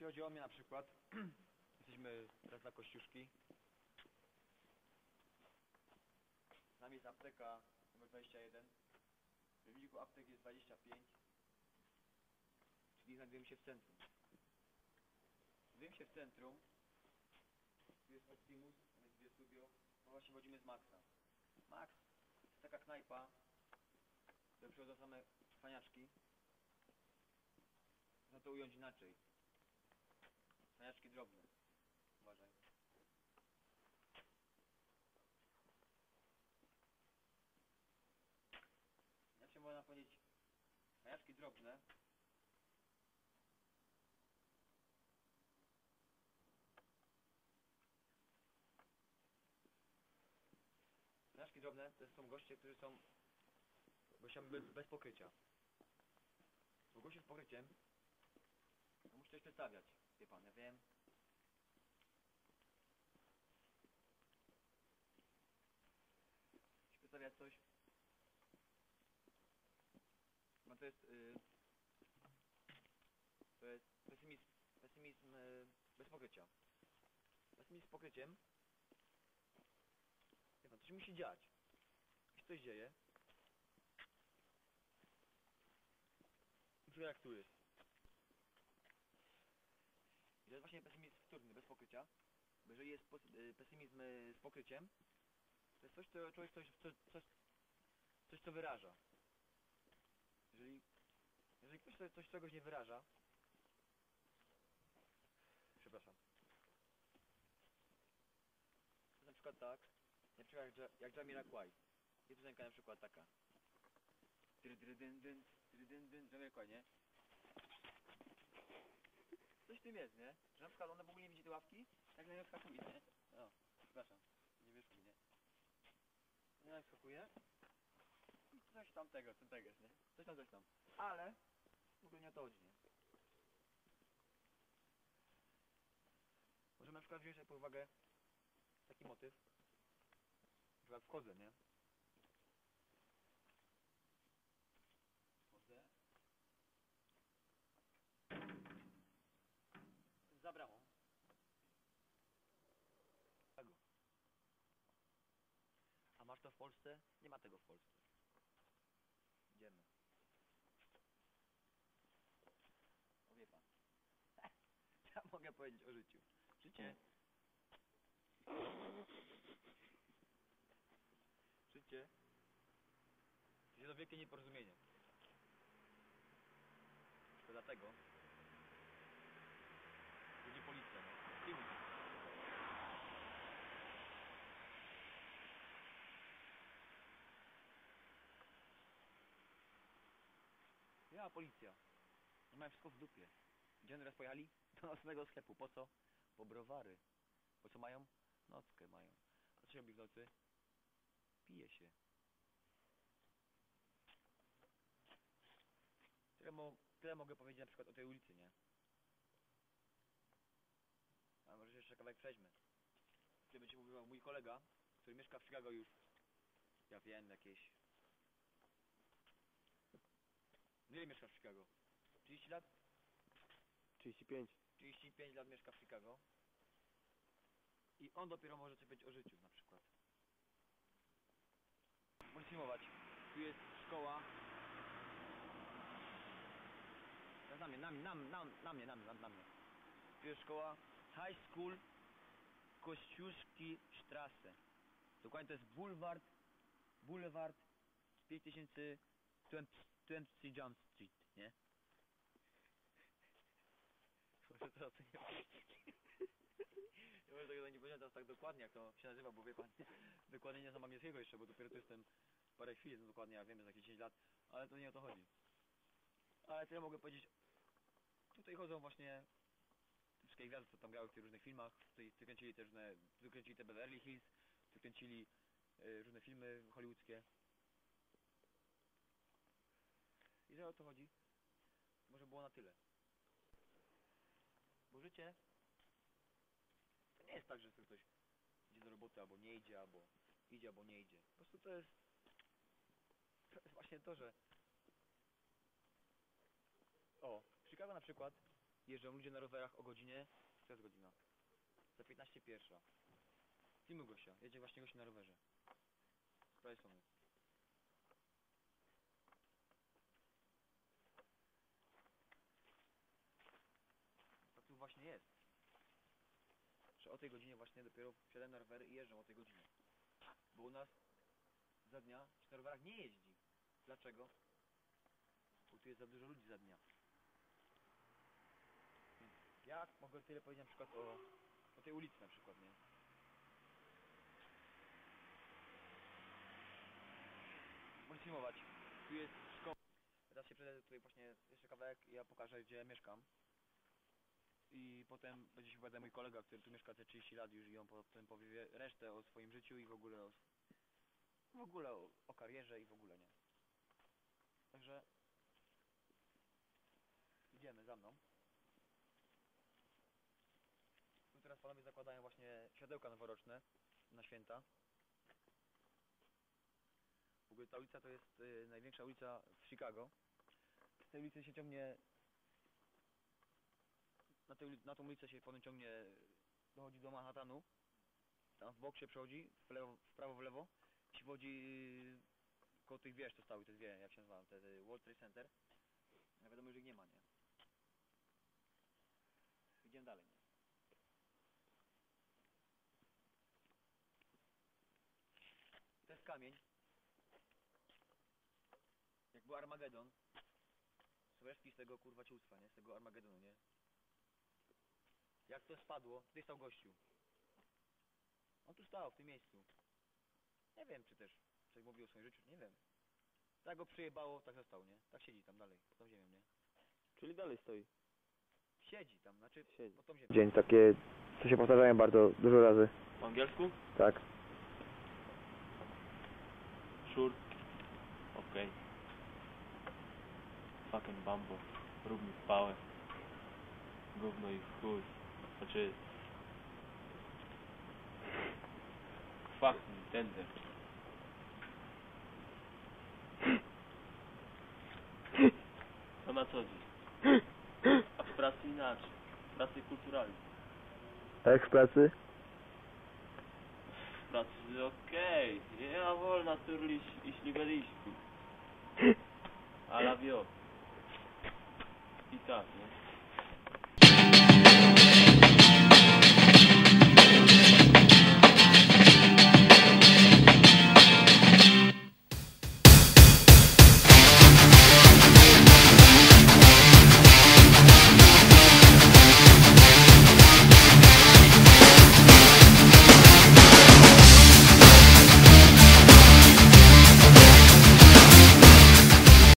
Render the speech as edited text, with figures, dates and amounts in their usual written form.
Jeśli chodzi o mnie na przykład, jesteśmy teraz na Kościuszki. Z nami jest apteka numer 21. W wyniku aptek jest 25. Czyli znajdujemy się w centrum. Znajdujemy się w centrum. Tu jest Optimus, tam jest dwie studio. No właśnie chodzimy z Maxa. Max to jest taka knajpa, do przychodzą same cwaniaczki. Można to ująć inaczej. Cwaniaczki drobne. Uważaj. Inaczej można powiedzieć cwaniaczki drobne. Cwaniaczki drobne to są goście, którzy są gościami bez pokrycia. Bo goście z pokryciem to musi coś przedstawiać. Wie pan, ja wiem. Musi przedstawiać coś. No to jest pesymizm bez pokrycia. Pesymizm z pokryciem. Wie pan, coś musi dziać. Jeśli coś dzieje. Na przykład jak tu jest. I to jest właśnie pesymizm wtórny, bez pokrycia. Bo jeżeli jest pesymizm z pokryciem, to jest coś, co człowiek coś co wyraża. Jeżeli ktoś coś czegoś nie wyraża, przepraszam. To na przykład tak, na przykład jak Jamiroquai. Jest piosenka na przykład taka. Jamiroquai, nie? Coś w tym jest, nie? Że na przykład ona w ogóle nie widzi tej ławki, tak na nią wskakuje, nie? O, przepraszam, nie wyszło, nie? Na nią wskakuje i coś tam tego, nie? Coś tam. Ale w ogóle nie o to chodzi, nie? Możemy na przykład wziąć sobie pod uwagę taki motyw. Na przykład wchodzę, nie? Wchodzę. Za bramą. Tego. A masz to w Polsce? Nie ma tego w Polsce. Idziemy. O, wie pan. Ja mogę powiedzieć o życiu. Życie. Życie. To jest wielkie nieporozumienie. To dlatego. Będzie policja, no. Film. Ja, policja. Nie mają wszystko w dupie. Gdzie oni teraz pojechali? Do nocnego sklepu. Po co? Po browary. Po co mają? Nockę mają. A co się robi w nocy? Pije się. Tyle mogę powiedzieć na przykład o tej ulicy, nie? A może jeszcze kawałek przejdźmy. Gdzie będzie mówił mój kolega, który mieszka w Chicago już, ja wiem, jakieś... Ile mieszka w Chicago? 30 lat? 35. 35 lat mieszka w Chicago. I on dopiero może coś powiedzieć o życiu, na przykład. Możesz filmować. Tu jest szkoła. Teraz na mnie. Tu jest szkoła High School Kościuszki Strasse. Dokładnie to jest Boulevard 5020 Jump Street, nie? Może to oceniam. Ja może tego nie powiedziałem teraz tak dokładnie, jak to się nazywa, bo wie pan, dokładnie nie znam angielskiego jeszcze, bo dopiero tu jestem parę chwil, no dokładnie, ja wiem, że jakieś 10 lat, ale to nie o to chodzi. Ale co ja mogę powiedzieć, tutaj chodzą właśnie te wszystkie gwiazdy, co tam grały w tych różnych filmach, tutaj kręcili te różne, tu kręcili te Beverly Hills, tu kręcili różne filmy hollywoodzkie. I że o to chodzi, może było na tyle. Bo życie to nie jest tak, że ktoś idzie do roboty albo nie idzie, albo idzie, albo nie idzie. Po prostu to jest właśnie to, że... O, w Chicago na przykład jeżdżą ludzie na rowerach o godzinie, to jest godzina, za 15 pierwsza. Filmuj gościa, jedzie właśnie gość na rowerze. Z prawej strony. Tak tu właśnie jest. Że o tej godzinie właśnie dopiero wsiadają na rowery i jeżdżą o tej godzinie. Bo u nas za dnia się na rowerach nie jeździ. Dlaczego? Bo tu jest za dużo ludzi za dnia. Więc ja mogę tyle powiedzieć na przykład o tej ulicy na przykład, nie? Możesz filmować. Tu jest szkoła. Teraz się przejdę tutaj właśnie jeszcze kawałek i ja pokażę gdzie mieszkam. I potem będzie się wypowiadał mój kolega, który tu mieszka te 30 lat już i on potem powie resztę o swoim życiu i w ogóle o karierze i w ogóle nie. Także idziemy za mną. Tu teraz panowie zakładają właśnie światełka noworoczne na święta. W ogóle ta ulica to jest największa ulica w Chicago. Z tej ulicy się ciągnie... Na tą ulicę się potem ciągnie, dochodzi do Manhattanu. Tam w bok się przechodzi, w prawo, w lewo. Się wchodzi koło tych wież, to stały te dwie, jak się nazywają, te World Trade Center. No wiadomo, że ich nie ma, nie? Idziemy dalej, nie? To jest kamień. Jak był Armagedon. Są resztki z tego kurwa ciulstwa, nie? Z tego Armagedonu, nie? Jak to spadło, tutaj stał gościu. On tu stał, w tym miejscu. Nie wiem, czy też coś mówił o swoim życiu, nie wiem. Tak go przyjebało, tak został, nie? Tak siedzi tam dalej, pod tą ziemią, nie? Czyli dalej stoi. Siedzi tam, znaczy Siedzi. pod tą ziemią. Dzień takie, co się powtarzają bardzo dużo razy. Po angielsku? Tak. Sure. Okej. Fucking bambo. Rób mi pałę. Gówno i chuj. Znaczy... Fuck Nintendo. To na co dziś? A w pracy inaczej. W pracy kulturalnej. A jak w pracy? W pracy okej. Ja wolna turliś i śliweliśki. A la wio. I tak, nie?